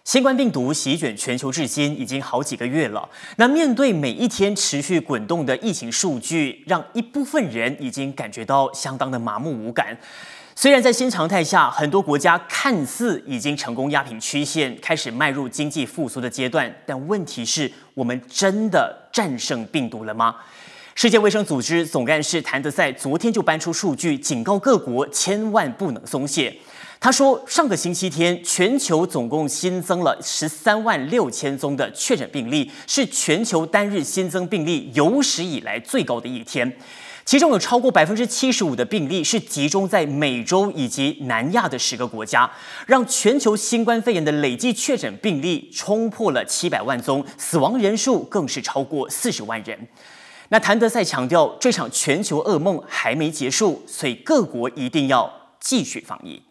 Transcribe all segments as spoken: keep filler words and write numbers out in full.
新冠病毒席卷全球至今已经好几个月了。那面对每一天持续滚动的疫情数据，让一部分人已经感觉到相当的麻木无感。虽然在新常态下，很多国家看似已经成功压平曲线，开始迈入经济复苏的阶段，但问题是，我们真的战胜病毒了吗？世界卫生组织总干事谭德赛昨天就搬出数据，警告各国千万不能松懈。他说，上个星期天，全球总共新增了十三万六千宗的确诊病例，是全球单日新增病例有史以来最高的一天。其中有超过百分之七十五的病例是集中在美洲以及南亚的十个国家，让全球新冠肺炎的累计确诊病例冲破了七百万宗，死亡人数更是超过四十万人。那谭德赛强调，这场全球噩梦还没结束，所以各国一定要继续防疫。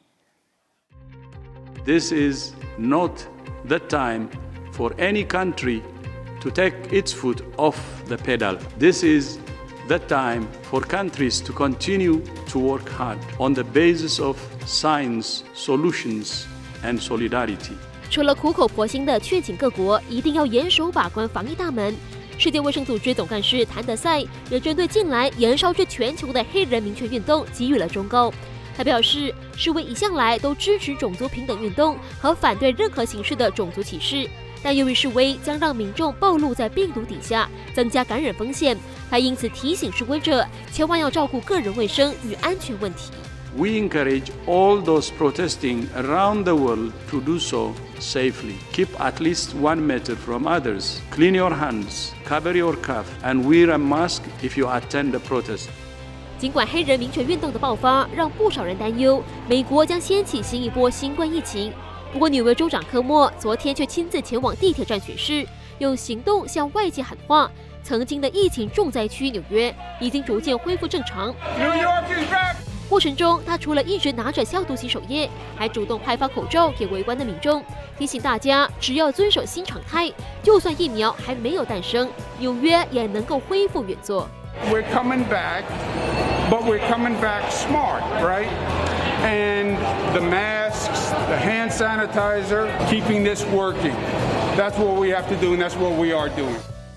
This is not the time for any country to take its foot off the pedal. This is the time for countries to continue to work hard on the basis of science, solutions, and solidarity. 除了苦口婆心地劝请各国一定要严守把关防疫大门，世界卫生组织总干事谭德赛也针对近来延烧至全球的黑人民权运动给予了忠告。他表示，世卫一向来都支持种族平等运动和反对任何形式的种族歧视，但由于示威将让民众暴露在病毒底下，增加感染风险，他因此提醒示威者千万要照顾个人卫生与安全问题。 We encourage all those protesting around the world to do so safely. Keep at least one meter from others. Clean your hands, cover your cough, and wear a mask if you attend a protest. 尽管黑人民权运动的爆发让不少人担忧美国将掀起新一波新冠疫情，不过纽约州长科莫昨天却亲自前往地铁站巡视，用行动向外界喊话，曾经的疫情重灾区纽约已经逐渐恢复正常。过程中，他除了一直拿着消毒洗手液，还主动派发口罩给围观的民众，提醒大家只要遵守新常态，就算疫苗还没有诞生，纽约也能够恢复运作。 We're coming back, but we're coming back smart, right? And the masks, the hand sanitizer, keeping this working. That's what we have to do, and that's what we are doing.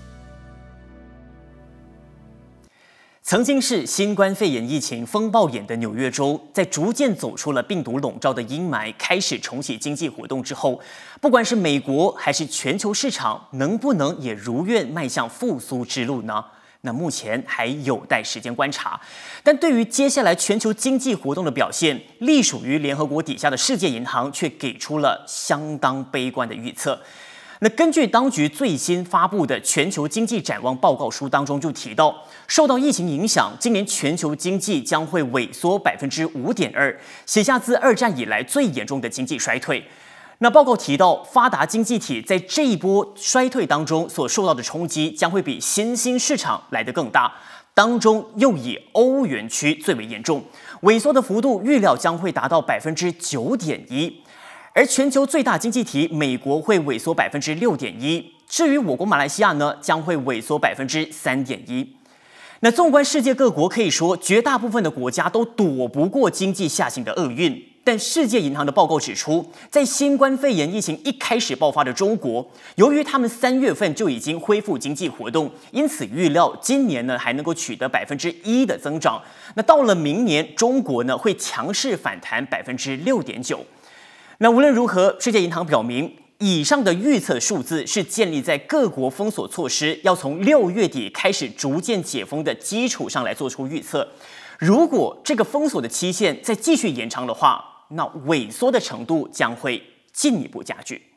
曾经是新冠肺炎疫情风暴眼的纽约州，在逐渐走出了病毒笼罩的阴霾，开始重启经济活动之后，不管是美国还是全球市场，能不能也如愿迈向复苏之路呢？那目前还有待时间观察，但对于接下来全球经济活动的表现，隶属于联合国底下的世界银行却给出了相当悲观的预测。那根据当局最新发布的全球经济展望报告书当中就提到，受到疫情影响，今年全球经济将会萎缩百分之五点二，写下自二战以来最严重的经济衰退。那报告提到，发达经济体在这一波衰退当中所受到的冲击将会比新兴市场来得更大，当中又以欧元区最为严重，萎缩的幅度预料将会达到百分之九点一。而全球最大经济体美国会萎缩百分之六点一，至于我国马来西亚呢，将会萎缩百分之三点一。那纵观世界各国，可以说绝大部分的国家都躲不过经济下行的厄运。但世界银行的报告指出，在新冠肺炎疫情一开始爆发的中国，由于他们三月份就已经恢复经济活动，因此预料今年呢还能够取得百分之一的增长。那到了明年，中国呢会强势反弹百分之六点九。那无论如何，世界银行表明，以上的预测数字是建立在各国封锁措施要从六月底开始逐渐解封的基础上来做出预测。如果这个封锁的期限再继续延长的话，那萎缩的程度将会进一步加剧。